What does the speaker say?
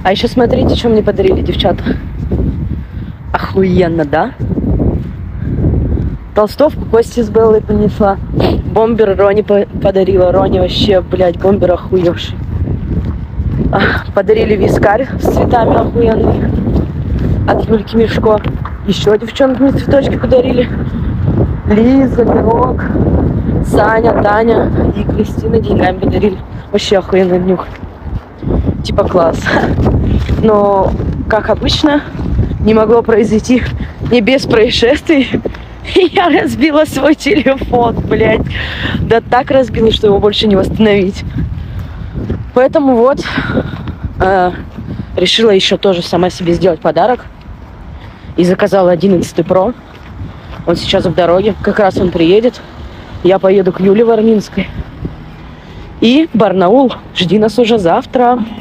А еще смотрите, что мне подарили девчата. Охуенно, да? Толстовку Кости с Беллой принесла. Бомбер Рони подарила. Рони вообще, блядь, бомбер охуевший. Подарили вискарь с цветами охуенный. От Юльки Мишко. Еще девчонки мне цветочки подарили. Лиза, Мирок, Саня, Таня и Кристина деньгами подарили. Вообще охуенный нюх. Типа класс. Но, как обычно, не могло произойти не без происшествий. И я разбила свой телефон, блядь. Да так разбила, что его больше не восстановить. Поэтому вот решила еще тоже сама себе сделать подарок. И заказала 11 Pro. Он сейчас в дороге. Как раз он приедет. Я поеду к Юле Варминской. И Барнаул. Жди нас уже завтра.